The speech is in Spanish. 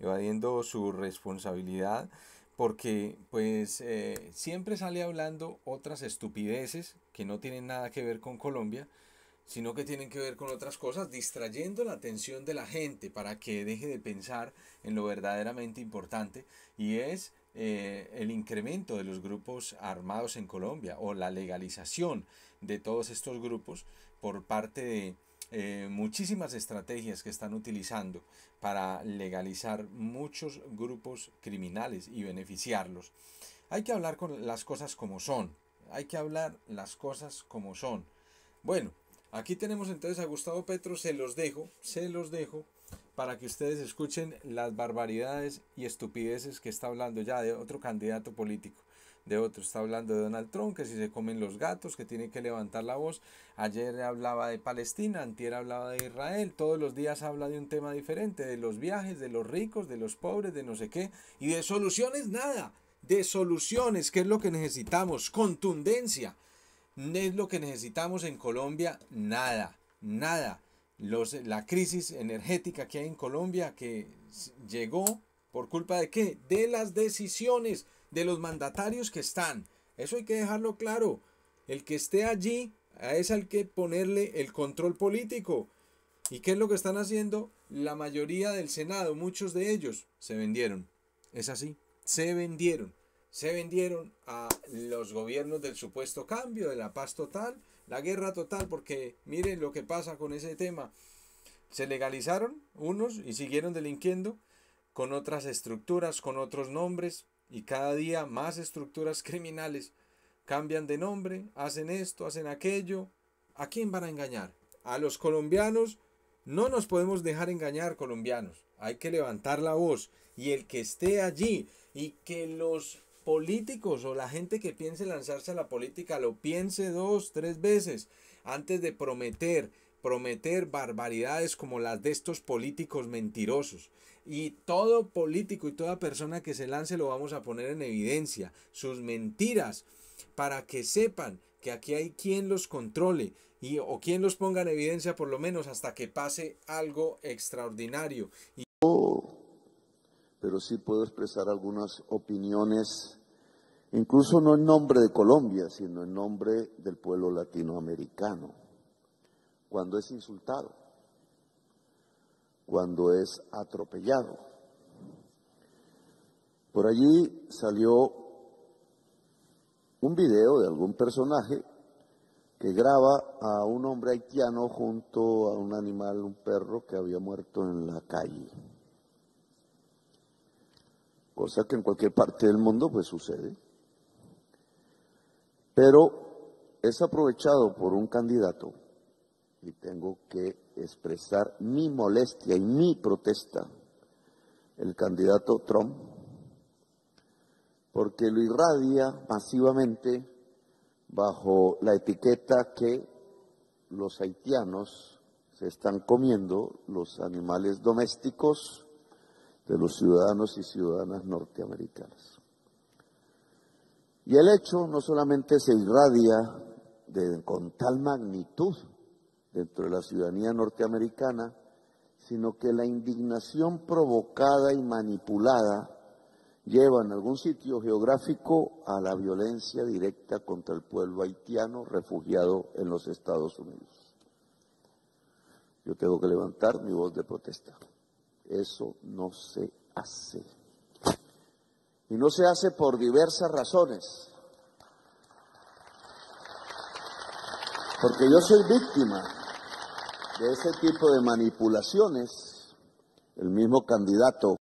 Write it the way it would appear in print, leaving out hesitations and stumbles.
evadiendo su responsabilidad, porque pues siempre sale hablando otras estupideces que no tienen nada que ver con Colombia, sino que tienen que ver con otras cosas, distrayendo la atención de la gente para que deje de pensar en lo verdaderamente importante, y es el incremento de los grupos armados en Colombia o la legalización de todos estos grupos por parte de muchísimas estrategias que están utilizando para legalizar muchos grupos criminales y beneficiarlos. Hay que hablar con las cosas como son, hay que hablar las cosas como son. Bueno, aquí tenemos entonces a Gustavo Petro, se los dejo para que ustedes escuchen las barbaridades y estupideces que está hablando ya de otro candidato político. De otro, está hablando de Donald Trump, que si se comen los gatos, que tiene que levantar la voz. Ayer hablaba de Palestina, antier hablaba de Israel, todos los días habla de un tema diferente, de los viajes, de los ricos, de los pobres, de no sé qué, y de soluciones nada, de soluciones, ¿qué es lo que necesitamos? Contundencia. Es lo que necesitamos en Colombia, nada, nada. La crisis energética que hay en Colombia, que llegó por culpa de qué? De las decisiones de los mandatarios que están. Eso hay que dejarlo claro. El que esté allí, es al que ponerle el control político. ¿Y qué es lo que están haciendo? La mayoría del Senado, muchos de ellos, se vendieron. Es así, se vendieron. Se vendieron a los gobiernos del supuesto cambio, de la paz total, la guerra total, porque miren lo que pasa con ese tema. Se legalizaron unos y siguieron delinquiendo con otras estructuras, con otros nombres, y cada día más estructuras criminales cambian de nombre, hacen esto, hacen aquello. ¿A quién van a engañar? A los colombianos. No nos podemos dejar engañar, colombianos. Hay que levantar la voz, y el que esté allí y que los políticos o la gente que piense lanzarse a la política lo piense 2, 3 veces antes de prometer barbaridades como las de estos políticos mentirosos. Y todo político y toda persona que se lance lo vamos a poner en evidencia, sus mentiras, para que sepan que aquí hay quien los controle o quien los ponga en evidencia, por lo menos hasta que pase algo extraordinario. Pero sí puedo expresar algunas opiniones, incluso no en nombre de Colombia, sino en nombre del pueblo latinoamericano, cuando es insultado, cuando es atropellado. Por allí salió un video de algún personaje que graba a un hombre haitiano junto a un animal, un perro que había muerto en la calle. Cosa que en cualquier parte del mundo pues sucede. Pero es aprovechado por un candidato, y tengo que expresar mi molestia y mi protesta, el candidato Trump, porque lo irradia masivamente bajo la etiqueta que los haitianos se están comiendo los animales domésticos de los ciudadanos y ciudadanas norteamericanas. Y el hecho no solamente se irradia con tal magnitud dentro de la ciudadanía norteamericana, sino que la indignación provocada y manipulada lleva en algún sitio geográfico a la violencia directa contra el pueblo haitiano refugiado en los Estados Unidos. Yo tengo que levantar mi voz de protesta. Eso no se hace. Y no se hace por diversas razones. Porque yo soy víctima de ese tipo de manipulaciones. El mismo candidato